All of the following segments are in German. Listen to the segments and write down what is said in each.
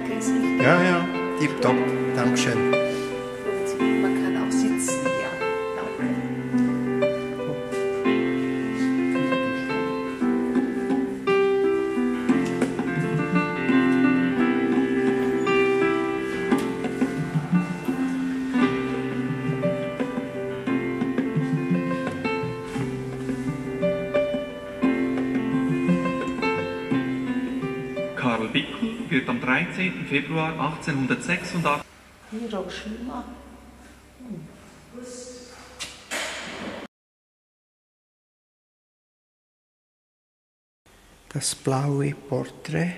geht's richtig? Ja, ja, tipptopp. Dankeschön. Und man kann auch sitzen, ja. Danke. Karl Bickel wird am 13. Februar 1886 Hiroshima. Das blaue Porträt.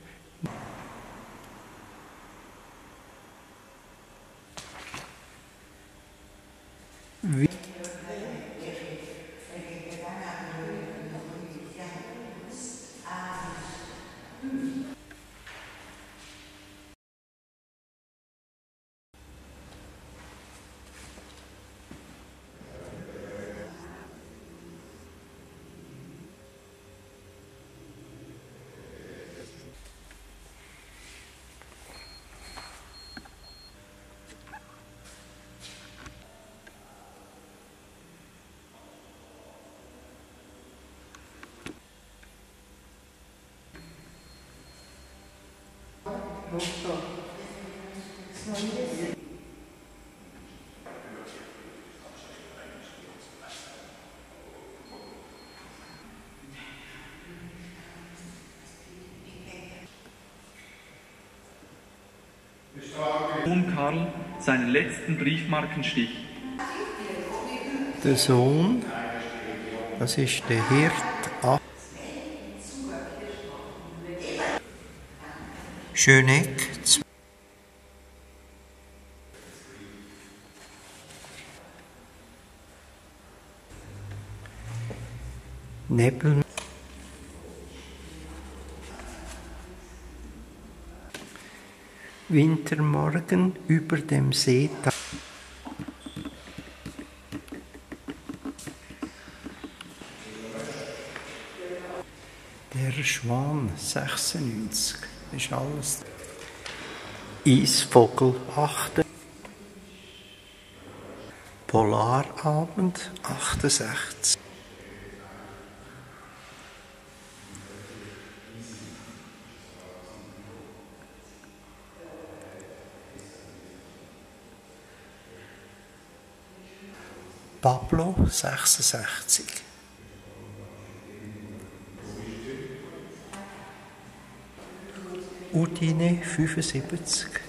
Wie Sohn Karl seinen letzten Briefmarkenstich. der Sohn, das ist der Hirt A. Schöneck. Nebel. Wintermorgen über dem See. Der Schwan 96. Das ist alles. Eisvogel 8. Polarabend 68. Pablo 66. Udine 75.